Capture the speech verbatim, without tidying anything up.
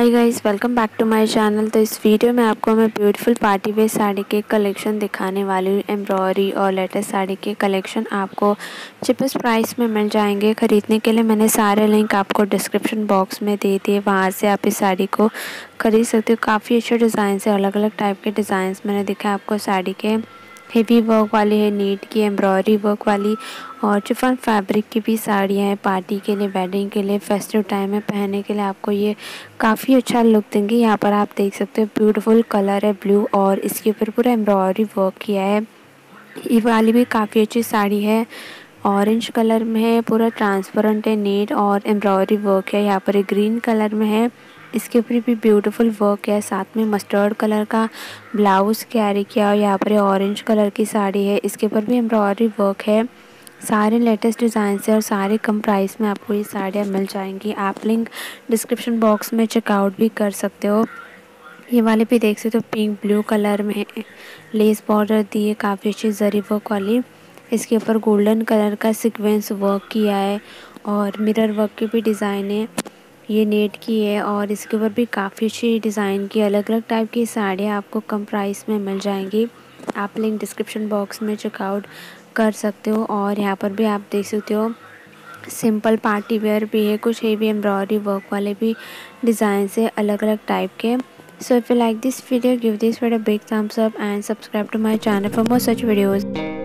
Hi guys, welcome back to my channel. तो इस video में आपको मैं ब्यूटीफुल पार्टी वेयर साड़ी के कलेक्शन दिखाने वाली हूँ। एम्ब्रॉयडरी और लेटेस्ट साड़ी के कलेक्शन आपको चीपेस्ट प्राइस में मिल जाएंगे। ख़रीदने के लिए मैंने सारे लिंक आपको डिस्क्रिप्शन बॉक्स में दे दिए, वहाँ से आप इस साड़ी को ख़रीद सकते हो। काफ़ी अच्छे डिज़ाइन है, अलग अलग टाइप के डिज़ाइंस मैंने दिखा आपको। साड़ी के हेवी वर्क वाली है, नीट की एम्ब्रॉयडरी वर्क वाली और चिफन फैब्रिक की भी साड़ियाँ हैं। पार्टी के लिए, वेडिंग के लिए, फेस्टिव टाइम में पहनने के लिए आपको ये काफ़ी अच्छा लुक देंगे। यहाँ पर आप देख सकते हो ब्यूटीफुल कलर है ब्लू और इसके ऊपर पूरा एम्ब्रॉयडरी वर्क किया है। ये वाली भी काफ़ी अच्छी साड़ी है, ऑरेंज कलर में है, पूरा ट्रांसपेरेंट है, नीट और एम्ब्रॉयडरी वर्क है। यहाँ पर एक ग्रीन कलर में है, इसके ऊपर भी ब्यूटीफुल वर्क है। साथ में मस्टर्ड कलर का ब्लाउज कैरी किया और यहाँ पर ऑरेंज कलर की साड़ी है, इसके ऊपर भी एम्ब्रॉयडरी वर्क है। सारे लेटेस्ट डिज़ाइन से और सारे कम प्राइस में आपको ये साड़ियाँ मिल जाएंगी। आप लिंक डिस्क्रिप्शन बॉक्स में चेकआउट भी कर सकते हो। ये वाले भी देख सकते हो, पिंक ब्लू कलर में लेस बॉर्डर दी है, काफ़ी अच्छी जरी वर्क वाली। इसके ऊपर गोल्डन कलर का सीक्वेंस वर्क किया है और मिरर वर्क की भी डिज़ाइन है। ये नेट की है और इसके ऊपर भी काफ़ी अच्छी डिज़ाइन की अलग अलग टाइप की साड़ियाँ आपको कम प्राइस में मिल जाएंगी। आप लिंक डिस्क्रिप्शन बॉक्स में चेकआउट कर सकते हो। और यहाँ पर भी आप देख सकते हो सिंपल पार्टी वेयर भी है, कुछ हेवी एम्ब्रॉयडरी वर्क वाले भी डिज़ाइन से अलग अलग टाइप के। So if you like this video, give this video big thumbs up and subscribe to my channel for more such videos।